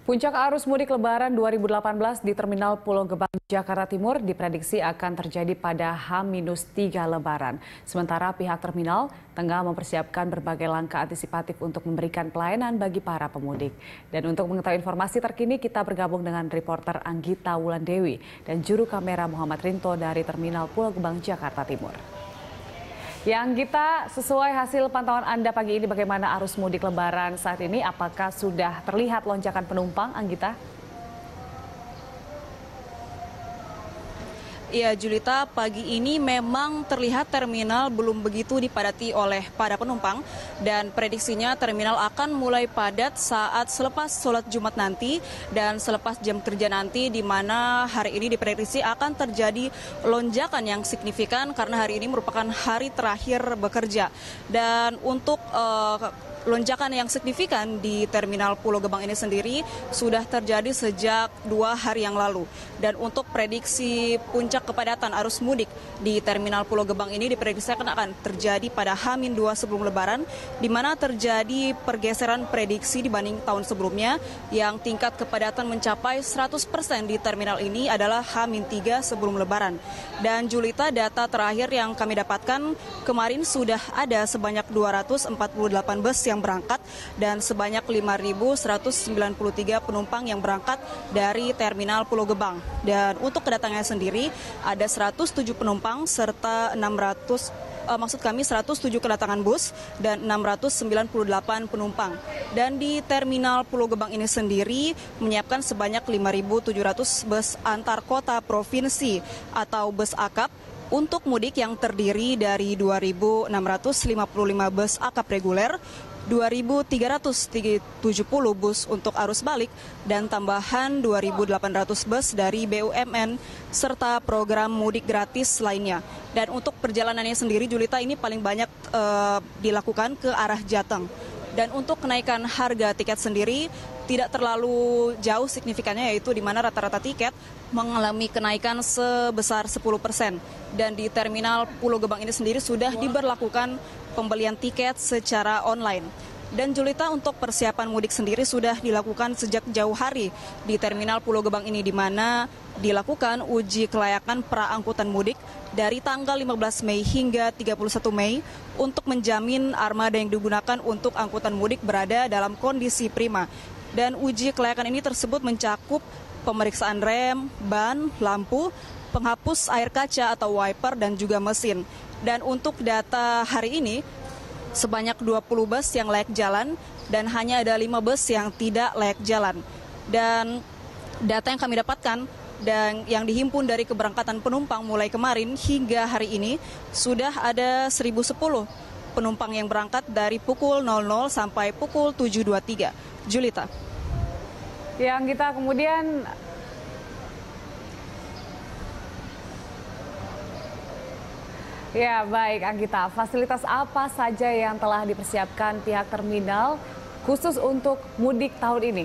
Puncak arus mudik Lebaran 2018 di Terminal Pulau Gebang, Jakarta Timur diprediksi akan terjadi pada H-3 Lebaran. Sementara pihak terminal tengah mempersiapkan berbagai langkah antisipatif untuk memberikan pelayanan bagi para pemudik. Dan untuk mengetahui informasi terkini, kita bergabung dengan reporter Anggita Wulandewi dan juru kamera Muhammad Rinto dari Terminal Pulau Gebang, Jakarta Timur. Yang kita sesuai hasil pantauan Anda pagi ini, bagaimana arus mudik Lebaran saat ini? Apakah sudah terlihat lonjakan penumpang, Anggita? Ya, Julita, pagi ini memang terlihat terminal belum begitu dipadati oleh para penumpang dan prediksinya terminal akan mulai padat saat selepas sholat Jumat nanti dan selepas jam kerja nanti, di mana hari ini diprediksi akan terjadi lonjakan yang signifikan karena hari ini merupakan hari terakhir bekerja. Dan untuk lonjakan yang signifikan di Terminal Pulau Gebang ini sendiri sudah terjadi sejak 2 hari yang lalu. Dan untuk prediksi puncak kepadatan arus mudik di Terminal Pulau Gebang ini diprediksikan akan terjadi pada H-2 sebelum Lebaran, di mana terjadi pergeseran prediksi dibanding tahun sebelumnya yang tingkat kepadatan mencapai 100% di terminal ini adalah H-3 sebelum Lebaran. Dan Julita, data terakhir yang kami dapatkan kemarin sudah ada sebanyak 248 bus yang berangkat dan sebanyak 5.193 penumpang yang berangkat dari Terminal Pulau Gebang. Dan untuk kedatangannya sendiri ada 107 penumpang serta 107 kedatangan bus dan 698 penumpang. Dan di Terminal Pulau Gebang ini sendiri menyiapkan sebanyak 5.700 bus antar kota provinsi atau bus akap untuk mudik yang terdiri dari 2.655 bus akap reguler, 2.370 bus untuk arus balik, dan tambahan 2.800 bus dari BUMN serta program mudik gratis lainnya. Dan untuk perjalanannya sendiri, Julita, ini paling banyak dilakukan ke arah Jateng. Dan untuk kenaikan harga tiket sendiri tidak terlalu jauh signifikannya, yaitu di mana rata-rata tiket mengalami kenaikan sebesar 10%. Dan di Terminal Pulau Gebang ini sendiri sudah diberlakukan pembelian tiket secara online. Dan Julita, untuk persiapan mudik sendiri sudah dilakukan sejak jauh hari di Terminal Pulau Gebang ini, di mana dilakukan uji kelayakan praangkutan mudik dari tanggal 15 Mei hingga 31 Mei untuk menjamin armada yang digunakan untuk angkutan mudik berada dalam kondisi prima. Dan uji kelayakan ini tersebut mencakup pemeriksaan rem, ban, lampu, penghapus air kaca atau wiper, dan juga mesin. Dan untuk data hari ini, sebanyak 20 bus yang layak jalan dan hanya ada 5 bus yang tidak layak jalan. Dan data yang kami dapatkan dan yang dihimpun dari keberangkatan penumpang mulai kemarin hingga hari ini sudah ada 1.010 penumpang yang berangkat dari pukul 00 sampai pukul 7.23. Julita. Yang kita kemudian ya, baik Anggita, fasilitas apa saja yang telah dipersiapkan pihak terminal khusus untuk mudik tahun ini?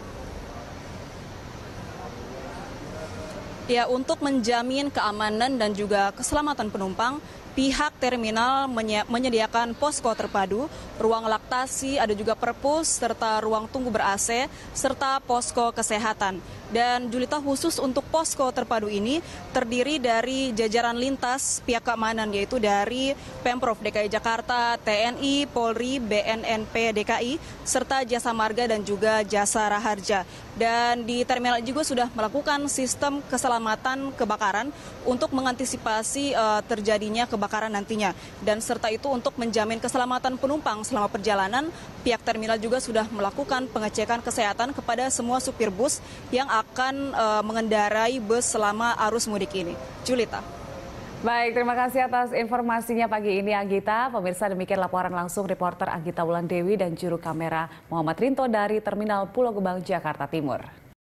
Ya, untuk menjamin keamanan dan juga keselamatan penumpang, pihak terminal menyediakan posko terpadu, ruang laktasi, ada juga perpus, serta ruang tunggu ber-AC, serta posko kesehatan. Dan Julita, khusus untuk posko terpadu ini terdiri dari jajaran lintas pihak keamanan, yaitu dari Pemprov DKI Jakarta, TNI, Polri, BNNP DKI, serta Jasa Marga dan juga Jasa Raharja. Dan di terminal juga sudah melakukan sistem keselamatan kebakaran untuk mengantisipasi terjadinya kebakaran nantinya. Dan serta itu untuk menjamin keselamatan penumpang selama perjalanan, pihak terminal juga sudah melakukan pengecekan kesehatan kepada semua supir bus yang akan mengendarai bus selama arus mudik ini. Julita. Baik, terima kasih atas informasinya pagi ini, Anggita. Pemirsa, demikian laporan langsung reporter Anggita Wulandewi dan juru kamera Muhammad Rinto dari Terminal Pulau Gebang, Jakarta Timur.